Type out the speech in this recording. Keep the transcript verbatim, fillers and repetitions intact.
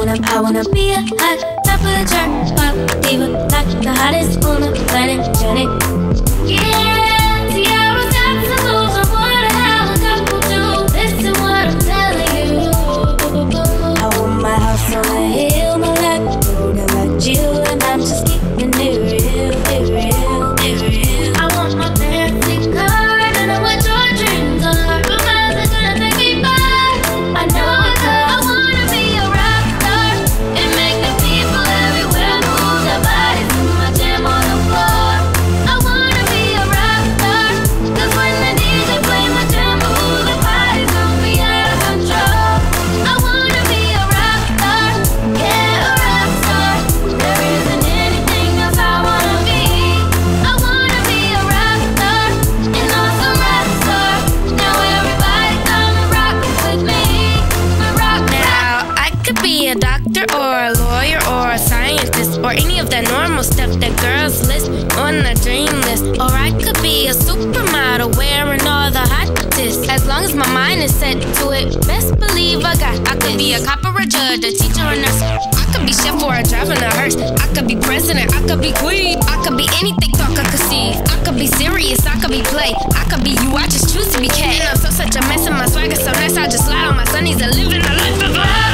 wanna, I wanna be a hot top of the chart, pop diva, like the hottest on the planet, Janet. Yeah, see I was obstacles on what a helicopter do. Listen what I'm telling you. I want my house on a hill, my life golden like Jill, and I'm just keeping it real, it real, it real. I want my fancy car, I don't know what your dreams are, but mine's are gonna take me far. I know it, 'cause I wanna be a rock star and make the people everywhere move their bodies to my jam on the floor. I wanna be a rock star, 'cause when the D J play my jam, ooh, the party's gonna be out of control. I wanna be a rock star, yeah, a rock star. There isn't anything else I wanna be. I wanna be a rock star, an awesome rock star. Now everybody come and rock it with me. My rock Now, I could be a doctor or a lawyer or a scientist or any of that normal stuff that girls list on the dream list. Or I could be a supermodel wearing all the hottest. As long as my mind is set to it, best believe I got. I could be a cop or a judge, a teacher or a nurse. I could be chef or a driver in a hearse. I could be president, I could be queen. I could be anything thought I could see. I could be serious, I could be play. I could be you, I just choose to be cat. And I'm so such a mess in my swagger, so nice I just slide on my sunnies and living a life of a